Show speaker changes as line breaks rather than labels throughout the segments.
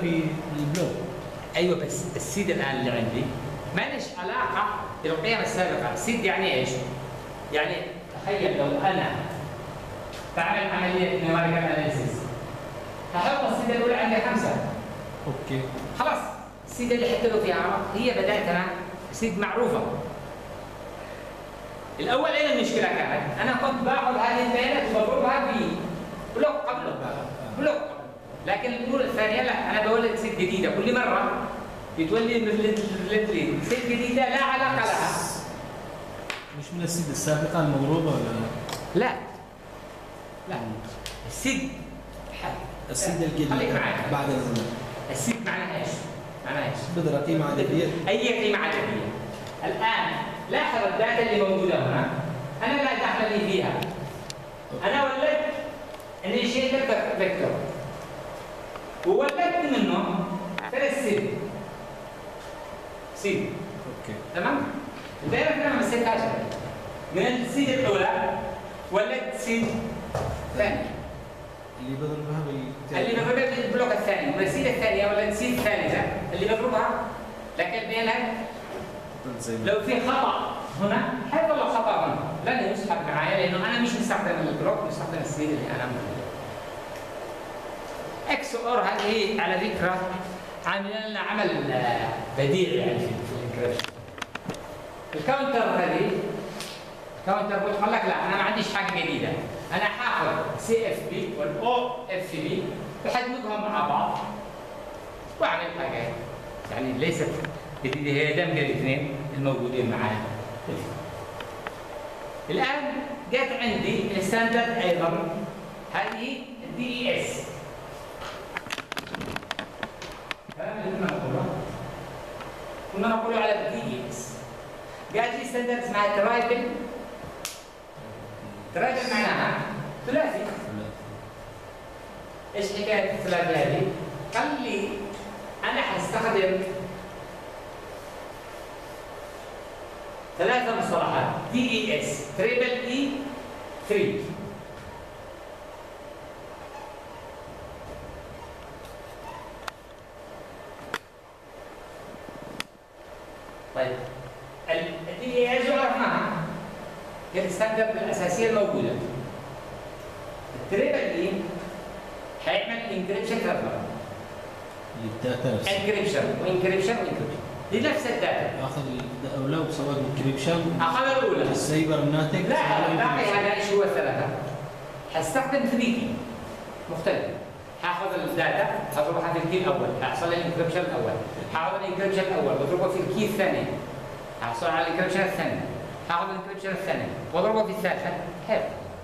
في البلوك.
ايوه بس السيد الان اللي عندي ما ليش علاقه بالقيم السابقه، السيد يعني ايش؟ يعني تخيل لو انا بعمل عمليه نيوميريكال اناليسيس هحط السيد الاولى عندي 5.
اوكي.
خلاص السيد اللي حط له فيها عرض هي بدات انا سيد معروفه. الاول اين المشكله كانت؟ انا كنت باخذ هذه البيانات وبضربها في بلوك قبله بلوك، لكن الاولى الثانيه لا، انا بولد سيد جديده كل مره يتولد مثل سيد جديده لا علاقه لها.
مش من السيد السابقه المضروبه ولا لا؟
لا لا السيد
السيد الجديد بعد الزمن.
السيد معناها ايش؟ معناها ايش؟
بدها قيمه عدديه.
اي قيمه عدديه. الان لاحظ الداتا اللي موجوده هنا انا لا دخل لي فيها. انا ولدت انيشيتر فيكتور وولدت منه 3 سيد. سيد
اوكي
تمام؟ الدائره انا ما مسكتهاش من السيد الاولى ولدت سيد ثاني
اللي بضربها
اللي بضربها بالبلوك الثاني، من السيد الثانيه ولدت سيد ثالثه اللي بضربها، لكن البيانات لو في خطا هنا حيظل الخطا هنا لن يسحب معايا لانه انا مش مستخدم البلوك، مستخدم السيد اللي انا موجود. اكس اور هذه على فكره عاملين لنا عمل بديع يعني في الانكريبشن. الكاونتر هذه كاونتر بتقول لك لا انا ما عنديش حاجه جديده، انا حاخذ سي اف بي والاو اف بي بحدمجهم مع بعض واعمل حاجه يعني ليست جديده، هي دمج الاثنين الموجودين معايا. الان جت عندي الستاندرد ايضا هذه الدي اي اس. الكلام اللي كنا نقوله على الدي اي اس. جات لي ستاندرد اسمها ترايبل. ترايبل معناها ثلاثي. ايش حكايه الثلاثي هذه؟ قال لي انا حستخدم 3 مصطلحات دي اي اس تريبل اي 3. طيب الدي اي اس عرفناها هي الستاندرد الاساسيه الموجوده. التريبل اي حيعمل انكريبشن 3 مرات.
للداتا نفسها.
انكريبشن وانكريبشن وانكريبشن لنفس الداتا.
اخذ الاولى وسوى انكريبشن.
اخذ الاولى.
السايبر الناتج.
لا الباقي هذا ايش هو الثلاثه؟ حستخدم 3 كي مختلف. حاخذ الداتا اضربها في الكي الاول، حاحصل على الانكريبشن الاول، حاخذ الانكريبشن الاول واضربه في الكي الثاني، حاحصل على الانكريبشن الثاني، حاخذ الانكريبشن الثاني واضربه في الثالثه، حلو.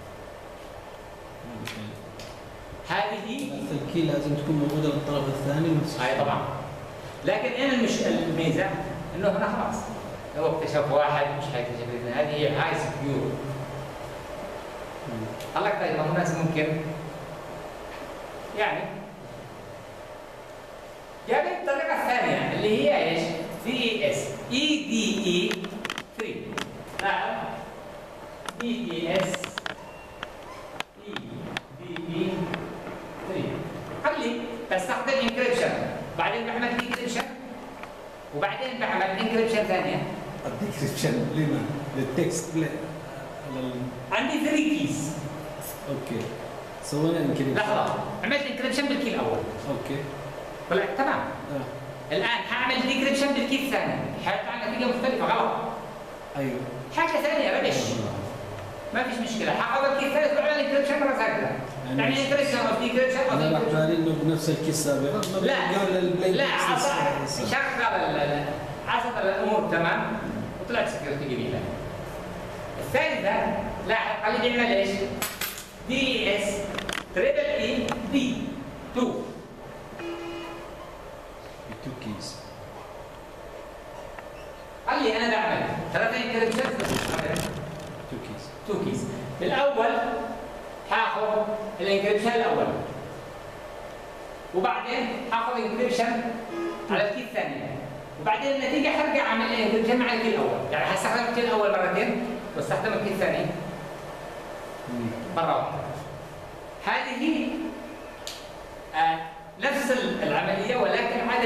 هذه
الكي لازم تكون موجوده بالطرف الثاني نفس
اي طبعا. لكن اين الميزه؟ انه هنا خلاص لو اكتشف واحد مش حيكتشف الاثنين، هذه هي هاي سكيور. قال لك طيب ما هو الناس ممكن يعني جاب الطريقه الثانيه اللي هي ايش؟ دي اي اس اي دي اي 3. لا دي اي اس اي دي اي 3. قال لي بستخدم انكريبشن بعدين بعمل ديكريبشن وبعدين بعمل انكريبشن ثانيه.
الديكريبشن لما؟ للتكست
عندي 3 كيز.
اوكي سوينا انكريبشن.
لحظه عملت انكريبشن بالكي الاول.
اوكي
ولا تمام. الان حاعمل ديكريبشن بالكي الثاني، حيطلع نتيجه مختلفه غلط.
ايوه
حاجه ثانيه ربش. ما فيش مشكله، حاخذ الكي الثالث واعمل انكريبشن مره ثالثه. يعني انكريبشن او ديكريبشن او
انا بحكي انه بنفس الكي السابق.
لا شغل عصب الامور تمام وطلعت سكيورتي جميله. الثالثه لاحظ قال لي بيعمل ايش؟ دي اس تريبل اي دي 2
كيز.
قال لي انا بعمل 3 انكريبشن 2 كيز. الاول هاخذ الانكريبشن الاول وبعدين هاخذ انكريبشن على الكي الثاني وبعدين النتيجه حرجع اعمل انكريبشن مع الكي الاول، يعني هستخدم الكي الاول مرتين واستخدم الكي الثاني مره واحده. هذه نفس العمليه ولكن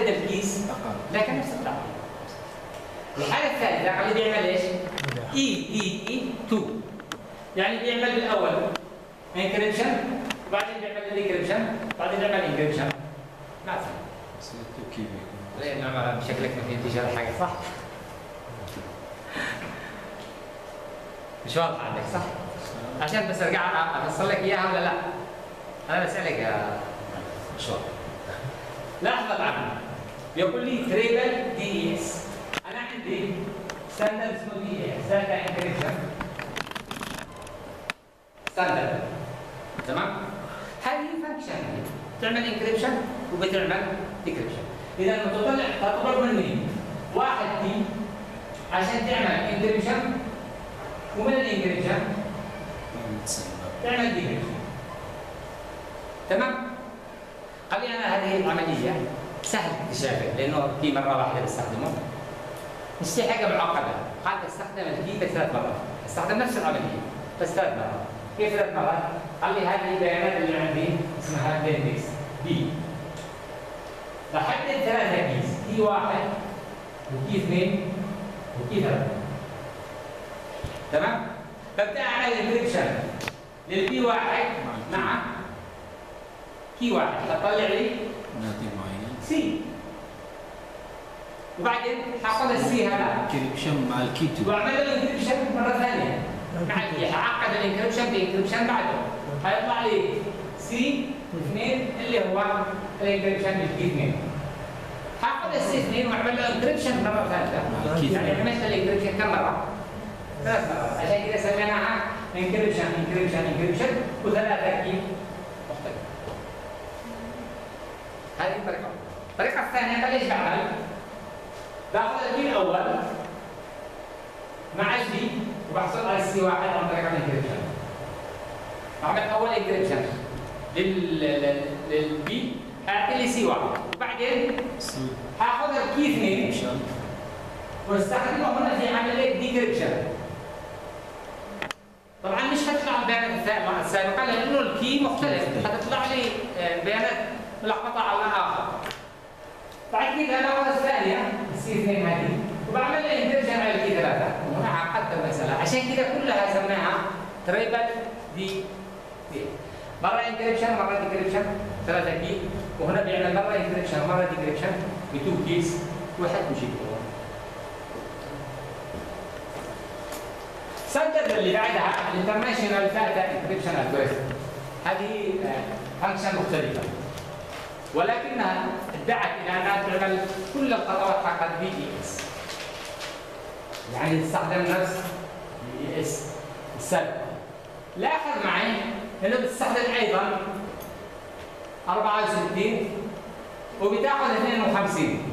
عدد الكيس لكن نفس التعبير. الحالة الثالثة اللي بيعمل ايش؟ اي 2 يعني بيعمل بالاول انكريبشن وبعدين بيعمل ديكريبشن وبعدين بيعمل انكريبشن. ما في
بس التوكيد
ليه نعمل بشكلك ما فهمتيش هذا الحاجة صح؟ مش واضحة عندك صح؟ عشان بس ارجع افصل لك اياها ولا لا؟ انا بسألك يا مش واضح. لاحظ العمل يقول لي تريبل دي اس. انا عندي ستاندرد اسمه دي اس داتا انكريبشن ستاندرد تمام؟ هذه فانكشن تعمل انكريبشن وبتعمل ديكريبشن. اذا المتطلع تطلب مني واحد تي عشان تعمل انكريبشن ومن الانكريبشن تعمل ديكريبشن. تمام؟ قال لي انا هذه العمليه سهل اكتشافها لانه كي مره واحده بستخدمه. مش حاجه معقده، قاعد استخدم الكي 3 مرات، استخدم نفس العمليه بس 3 مرات. كيف 3 مرات؟ قال لي هذه البيانات اللي عندي اسمها اندكس بي. بحدد 3 كيس، كي 1 وكي 2 وكي 3. تمام؟ ببدا اعمل انكريبشن للبي 1 مع كي 1 هتطلع لي
ناتج معين
سي. وبعدين حاخذ السي هذا
انكريبشن مع الكي 2
واعمل له انكريبشن مره ثانيه مع الكي. هعقد الانكريبشن بانكريبشن بعده هيطلع لي سي 2 اللي هو الانكريبشن بالكي 2. هاخذ السي 2 واعمل له انكريبشن مره ثالثه. يعني عملت الانكريبشن كم مره؟ 3 مرات. عشان كذا سميناها انكريبشن انكريبشن انكريبشن وثلاثه كي مختلفه. هذه الطريقه. الطريقه الثانيه ايش بعمل؟ باخذ الكي الاول مع البي وبحصل على السي 1 عن طريق الانكريبشن. بعمل اول انكريبشن للبي هيعطي لي سي 1 وبعدين هاخذ الكي 2 واستخدمه هنا في عمليه ديكريبشن. طبعا مش هتطلع البيانات السابقه لانه الكي مختلف، هتطلع لي بيانات ملخبطه على الاخر. بعد كده باخذ الثانيه السي 2 هذه وبعمل لها انكريبشن على الكي 3 وهنا عقدت المساله. عشان كده كلها سماها تريبل دي مره انكريبشن مره ديكريبشن 3 كي، وهنا بيعمل مره انكريبشن مره ديكريبشن ب 2 كيس واحد مشي هو. ستاندرد اللي بعدها الانترناشونال داتا انكريبشن الجوريثم. هذه فانكشن مختلفه ولكنها ادعت الى انها تعمل كل الخطوات حقت بي اي اس. يعني تستخدم نفس بي اي اس السابقه. لاحظ معي انه بتستخدم ايضا 64 وبتاخذ 52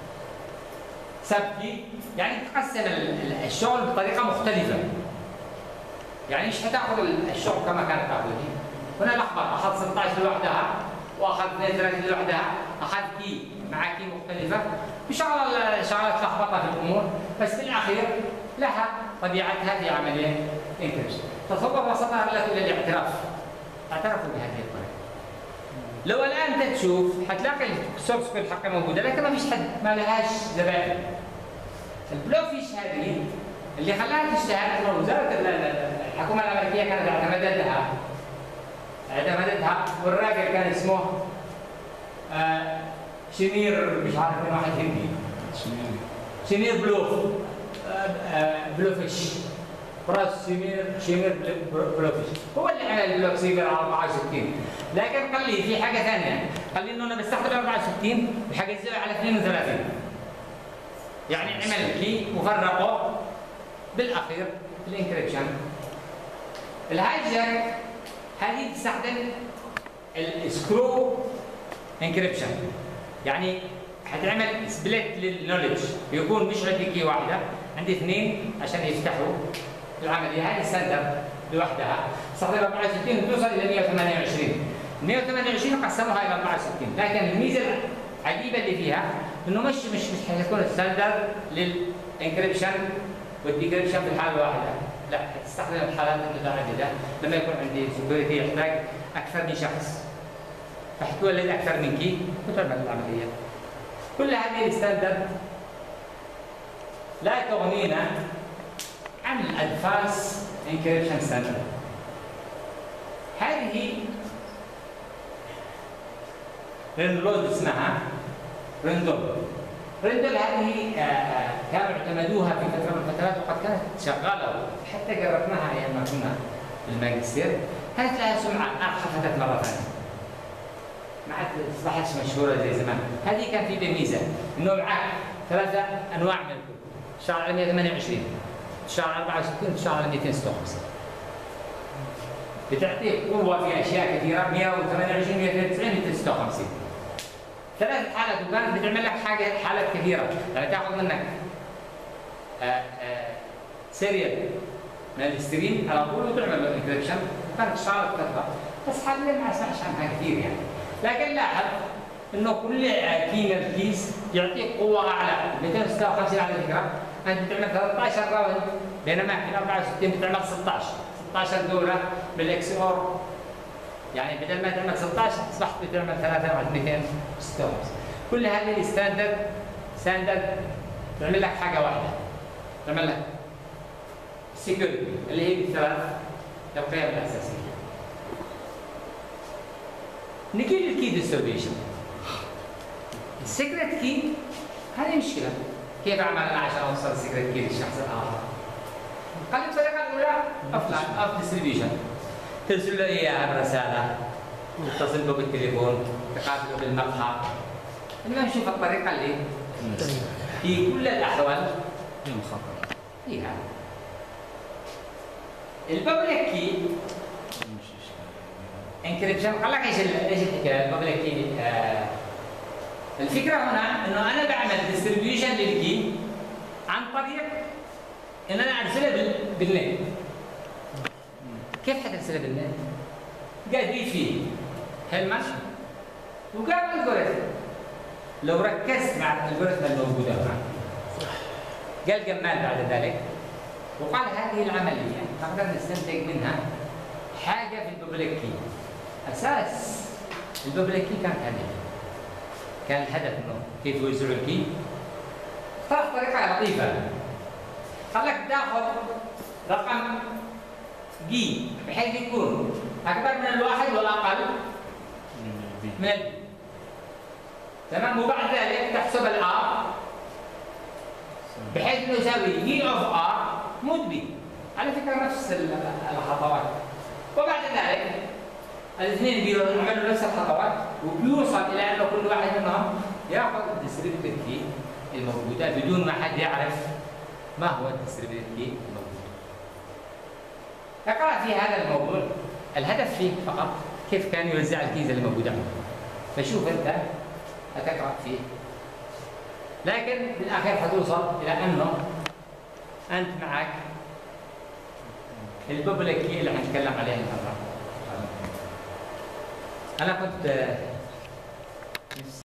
سبكي. يعني تقسم الشغل بطريقه مختلفه. يعني مش هتاخذ الشغل كما كانت تاخذه. هنا لخبط، اخذ 16 لوحدها واخذ 32 لوحدها، اخذ كي مع كي مختلفه، شغلات لخبطه في الامور، بس بالاخير لها طبيعتها في عمليه انكريبشن. تصور وصلنا الى الاعتراف. اعترفوا بهذه الطريقه. لو الان انت تشوف حتلاقي السورس كود حقها موجوده لكن ما فيش حد، ما لهاش زبائن. البلوفيش هذه اللي خلاها تشتهر انه وزاره الحكومه الامريكيه كانت اعتمدتها والراجل كان اسمه شنير، مش عارف من واحد هندي، شنير بلوفيش براس شنير بلوفيش هو اللي عمل البلوك سيفر 64. لكن قال لي في حاجه ثانيه، قال لي انه انا بستخدم 64 وحجزها على 32. يعني عمل كي وفرقه بالاخير في الانكريبشن. الهايجاك هذه تستخدم السكرو انكريبشن. يعني هتعمل سبليت للنولج، يكون مش عندي كي واحده، عندي اثنين عشان يفتحوا العمليه. هذه ستاندرد لوحدها تستخدم 64 وتوصل الى 128. 128 قسموها الى 64، لكن الميزه العجيبه اللي فيها انه مش حتكون ستاندرد للانكريبشن والديكريبشن في الحاله الواحده، لا هتستخدم الحالات المتعدده. لما يكون عندي سكيورتي يحتاج اكثر من شخص فحتولد اكثر من كي وتعمل العمليه. كل هذه الستاندرد لا تغنينا عن الادفانس انكريبشن ستاندرد. هذه رندول اسمها رندول. رندول هذه كانوا اعتمدوها في فتره من الفترات وقد كانت شغاله، حتى جربناها ايام ما كنا في الماجستير. كانت لها سمعه خفتت مره ثانيه، ما عاد اصبحت مشهوره زي زمان. هذه كان في ميزه انه معك 3 انواع من الكود، تشتغل على 128، تشتغل على 64، تشتغل على 256. بتعطيك قوه في اشياء كثيره، 128 192 256. 3 حالات، وكانت بتعمل لك حالات كثيره، يعني تاخذ منك سيريال من الستريم على طول وتعمل له انكريبشن، وكانت تشتغل بكثره. بس حاليا ما اسمعش عنها كثير يعني. لكن لاحظ انه كل كينر كيس يعطيك قوه اعلى. 256 على فكره انت بتعمل 13 راوند، بينما في 64 بتعمل 16 دوره بالاكس اور. يعني بدل ما تعمل 16 اصبحت بتعمل 3 مع 256. كل هذه ستاندرد تعمل لك حاجه واحده، تعمل لك سكيورتي اللي هي بالثلاث القيم الاساسيه. نجي للكي ديستريبيوشن. السيكريت كي هذه مشكله، كيف اعمل انا عشان اوصل السيكريت كي للشخص الاخر؟ قال الطريقه الاولى اوف ديستريبيوشن، ترسل له اياها برساله، تتصل به بالتليفون، تقابله بالمقهى. المهم نشوف الطريقه اللي في كل الاحوال فيها. الببليك كي انكريبشن. قال لك ايش الحكايه الببليك كي؟ الفكره هنا انه انا بعمل ديستريبيوشن للكي عن طريق ان انا ارسلها بالنت. كيف حترسلها بالنت؟ قال دي فيه هلمش وقال الجوريثم. لو ركزت مع الجوريثم الموجوده هنا قال جمال بعد ذلك وقال هذه العمليه نقدر نستنتج منها حاجه في الببليك كي. اساس الببليك كي كانت هذه، كان الهدف انه كيف يوزعوا الكي. اختار طريقه لطيفه، قال لك تاخذ رقم جي بحيث يكون اكبر من الواحد والاقل من البي. تمام. وبعد ذلك تحسب الار بحيث انه يساوي جي اوف ار مود بي. على فكره نفس الخطوات. وبعد ذلك الاثنين بيعملوا نفس الخطوات وبيوصل الى انه كل واحد منهم ياخذ الديستريبيوتد كي الموجوده بدون ما حد يعرف ما هو الديستريبيوتد كي الموجود. اقرا في هذا الموضوع. الهدف فيه فقط كيف كان يوزع الكيز اللي موجوده. فشوف انت هتقرا فيه، لكن بالاخير حتوصل الى انه انت معك الببليك كي اللي حنتكلم عليها النهارده. انا كنت